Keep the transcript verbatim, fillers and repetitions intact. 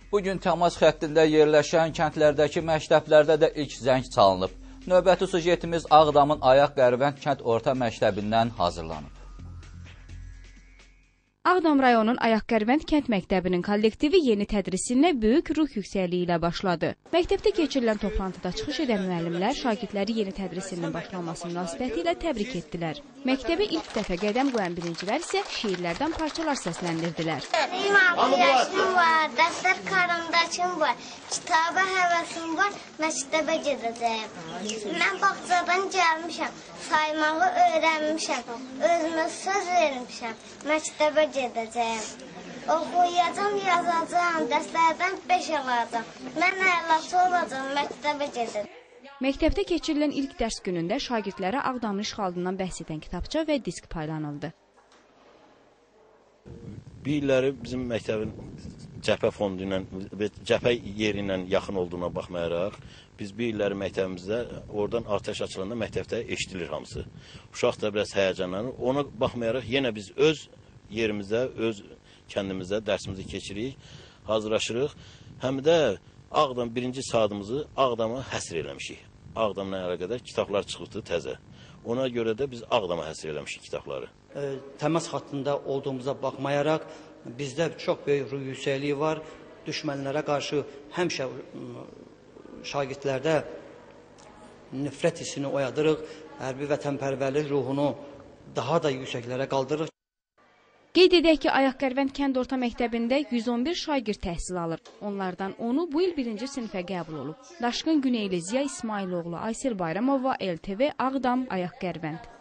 Bugün təmas xəttində yerləşən kəndlərdəki məktəblərdə də ilk zəng çalınıb. Növbəti sujetimiz Ağdamın Ayaq-Qərvənd kənd orta məktəbindən hazırlanıb. Ağdam rayonunun Ayaq-Qərvənd kənd məktəbinin kollektivi yeni tədrisinə böyük ruh yüksəkliyi ilə başladı. Məktəbdə keçirilən toplantıda çıxış edən müəllimlər şagirdləri yeni tədrisinin başlanması münasibəti ilə təbrik etdilər. Məktəbə ilk dəfə qədəm qoyan birincilər isə şiirlərdən parçalar səsləndirdilər. altı yaşım var, dəftər karımdaşım var, kitaba həvəsim var, məktəbə gedəcəyim. Mən bağçadan gəlmişəm, saymağı öyrənmişəm, özümə söz vermişəm, məktəbə gedəcəyim. Oxuyacam, yazacağım, dərslərdən beş alacam. Mən əlaçı olacam, məktəbə gedəcəm. Məktəbdə keçirilən ilk dərs günündə şagirdlərə Ağdamın işğalından bəhs edən kitabça və disk paylanıldı. Bir illəri bizim məktəbin cəbhə fondu ilə, cəbhə yeri ilə yaxın olduğuna baxmayaraq, biz bir illəri məktəbimizdə oradan atəş açılanda məktəbdə eşidilir hamısı. Uşaq da biraz həyəcanlanır. Ona baxmayaraq yenə biz öz yerimizdə, öz kəndimizdə dərsimizi keçirik, hazırlaşırıq. Həm də Ağdam birinci saatımızı Ağdama həsr eləmişik. Ağdamla əlaqədar kitablar çıxıbdı təzə. Ona görə də biz Ağdama həsr eləmişik kitabları. E, təmas xattında olduğumuza baxmayaraq, bizdə çox böyük ruh yüksəkliyi var. Düşmənlərə qarşı həmişə şagirdlərdə nifrət hissini oyadırıq. Hərbi vətənpərvərlik ruhunu daha da yüksəklərə qaldırırıq. Qeyd edək ki, Ayaq-Qərvənd kənd orta məktəbində yüz on bir şagird təhsil alır. Onlardan onu bu il birinci sinifə qəbul olub. Daşqın Güneyli, Ziya İsmailoğlu, Aysel Bayramova, L T V, Ağdam, Ayaq-Qərvənd.